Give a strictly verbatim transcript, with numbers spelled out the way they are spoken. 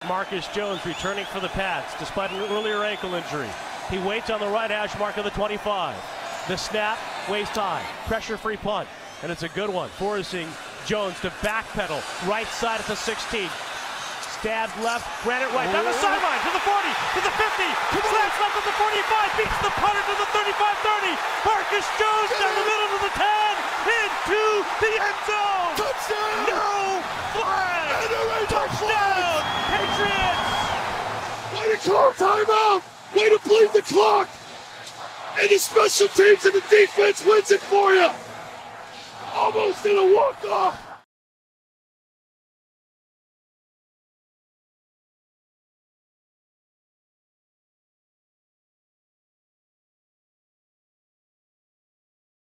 Marcus Jones returning for the Pats despite an earlier ankle injury. He waits on the right hash mark of the twenty-five. The snap, waist high, pressure-free punt, and it's a good one, forcing Jones to backpedal right side at the sixteen. Stabbed left, ran it right, down the sideline, to the forty, to the fifty, slants left at the forty-five, beats the punter to the thirty-five thirty. Marcus Jones down the middle to the ten, into the end zone. Touchdown! No flag! Touchdown! Patriots! Way to call timeout! Way to bleed the clock! And the special teams and the defense wins it for you! Almost in a walk-off!